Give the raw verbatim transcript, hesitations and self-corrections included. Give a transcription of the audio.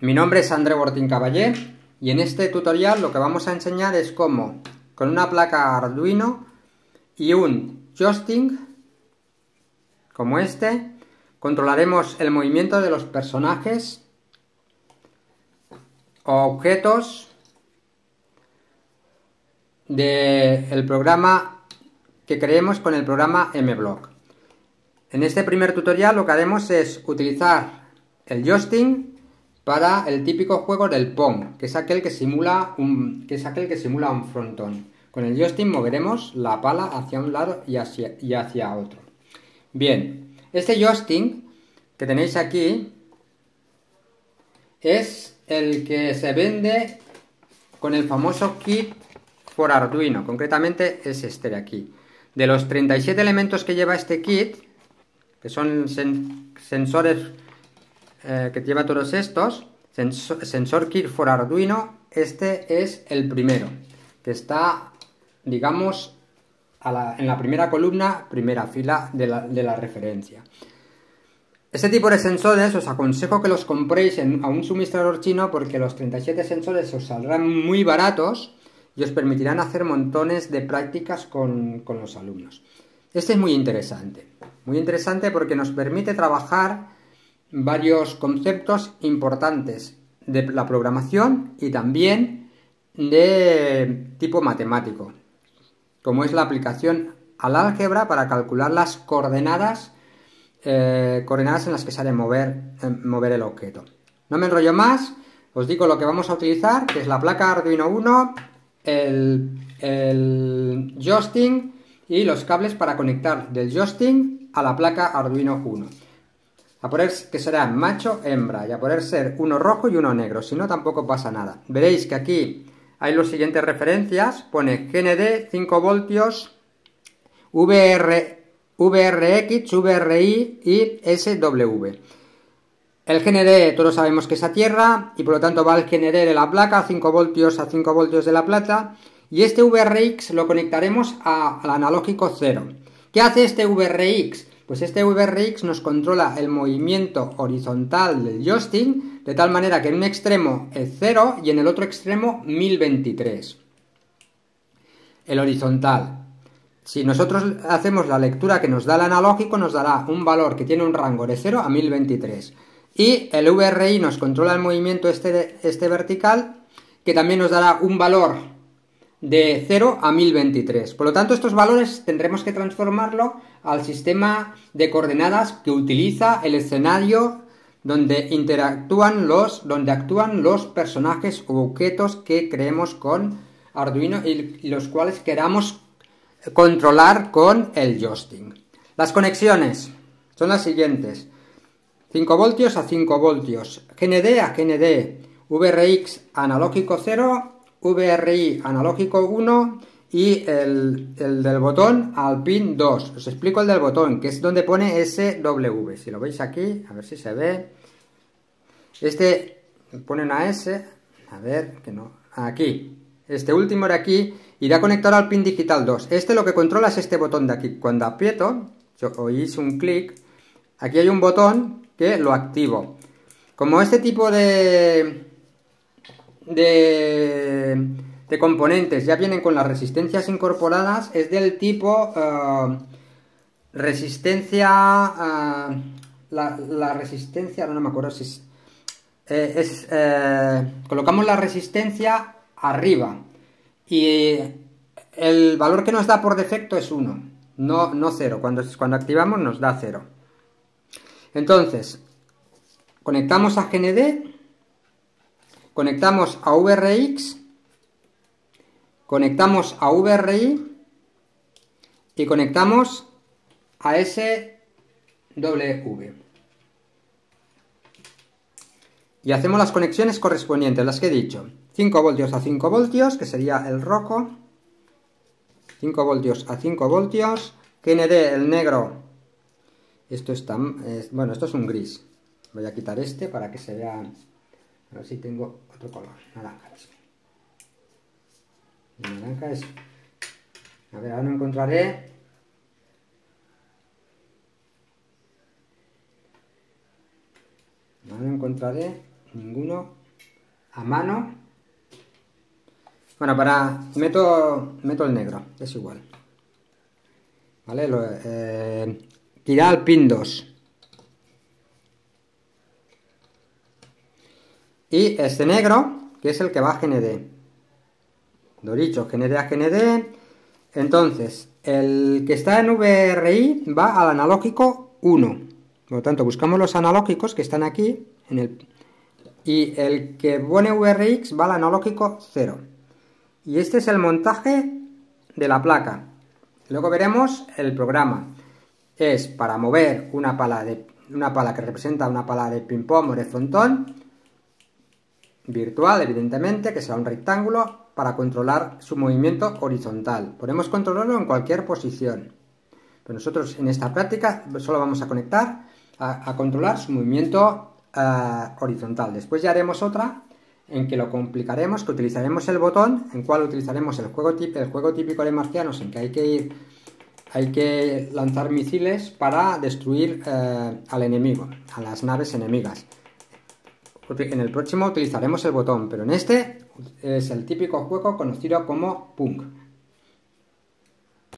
Mi nombre es Andreu Ortín Caballé y en este tutorial lo que vamos a enseñar es cómo con una placa Arduino y un joystick como este controlaremos el movimiento de los personajes o objetos del programa que creemos con el programa MBlock. En este primer tutorial lo que haremos es utilizar el joystick para el típico juego del Pong, que es aquel que simula un, que es aquel que simula un frontón. Con el joystick moveremos la pala hacia un lado y hacia, y hacia otro. Bien, este joystick que tenéis aquí es el que se vende con el famoso kit por Arduino, concretamente es este de aquí. De los treinta y siete elementos que lleva este kit, que son sen sensores eh, que lleva todos estos, sensor, sensor kit for Arduino, este es el primero, que está, digamos, a la, en la primera columna, primera fila de la, de la referencia. Este tipo de sensores os aconsejo que los compréis en, a un suministrador chino, porque los treinta y siete sensores os saldrán muy baratos y os permitirán hacer montones de prácticas con, con los alumnos. Este es muy interesante, muy interesante porque nos permite trabajar varios conceptos importantes de la programación y también de tipo matemático, como es la aplicación al álgebra para calcular las coordenadas, eh, coordenadas en las que se ha de mover, eh, mover el objeto. No me enrollo más, os digo lo que vamos a utilizar, que es la placa Arduino uno, el, el joystick y los cables para conectar del joystick a la placa Arduino uno. A poner que serán macho, hembra, y a poder ser uno rojo y uno negro, si no tampoco pasa nada. Veréis que aquí hay las siguientes referencias, pone G N D, cinco voltios, V R, V R X, V R I y S W. El G N D todos sabemos que es a tierra y por lo tanto va el G N D de la placa, cinco voltios a cinco voltios de la placa, y este V R X lo conectaremos a, al analógico cero. ¿Qué hace este V R X? Pues este V R X nos controla el movimiento horizontal del joystick, de tal manera que en un extremo es cero y en el otro extremo mil veintitrés. El horizontal. Si nosotros hacemos la lectura que nos da el analógico, nos dará un valor que tiene un rango de cero a mil veintitrés. Y el V R I nos controla el movimiento este, este vertical, que también nos dará un valor de cero a mil veintitrés. Por lo tanto, estos valores tendremos que transformarlo al sistema de coordenadas que utiliza el escenario donde interactúan los, donde actúan los personajes o objetos que creemos con Arduino y, y los cuales queramos controlar con el joystick. Las conexiones son las siguientes: cinco voltios a cinco voltios, G N D a G N D, V R X analógico cero, V R I analógico uno y el, el del botón al pin dos. Os explico el del botón, que es donde pone S W. Si lo veis aquí, a ver si se ve. Este pone una S, a ver, que no, aquí. Este último de aquí irá conectado al pin digital dos. Este lo que controla es este botón de aquí. Cuando aprieto, si oís un clic, aquí hay un botón que lo activo. Como este tipo de... De, de componentes ya vienen con las resistencias incorporadas, es del tipo uh, resistencia, uh, la, la resistencia, no, no me acuerdo si es, eh, es eh, colocamos la resistencia arriba y el valor que nos da por defecto es uno, no, no cero, cuando, cuando activamos nos da cero. Entonces, conectamos a G N D, conectamos a V R X, conectamos a V R I y conectamos a S W. Y hacemos las conexiones correspondientes, las que he dicho. cinco voltios a cinco voltios, que sería el rojo. cinco voltios a cinco voltios. G N D, el negro. Esto está, es, bueno, esto es un gris. Voy a quitar este para que se vea. A ver si tengo otro color, naranja. El naranja es... A ver, ahora no encontraré... Ahora encontraré... ninguno. A mano. Bueno, para... Meto, meto el negro, es igual. ¿Vale? Lo, eh, tirar al pin dos. Y este negro, que es el que va a G N D. Lo dicho, G N D a G N D. Entonces, el que está en V R I va al analógico uno. Por lo tanto, buscamos los analógicos que están aquí. En el, y el que pone V R X va al analógico cero. Y este es el montaje de la placa. Luego veremos el programa. Es para mover una pala, de, una pala que representa una pala de ping-pong o de frontón. Virtual, evidentemente, que será un rectángulo, para controlar su movimiento horizontal. Podemos controlarlo en cualquier posición. Pero nosotros en esta práctica solo vamos a conectar, a, a controlar su movimiento uh, horizontal. Después ya haremos otra en que lo complicaremos, que utilizaremos el botón, en cual utilizaremos el juego, el juego típico de marcianos, en que hay que ir, hay que lanzar misiles para destruir uh, al enemigo, a las naves enemigas. En el próximo utilizaremos el botón, pero en este es el típico juego conocido como Punk.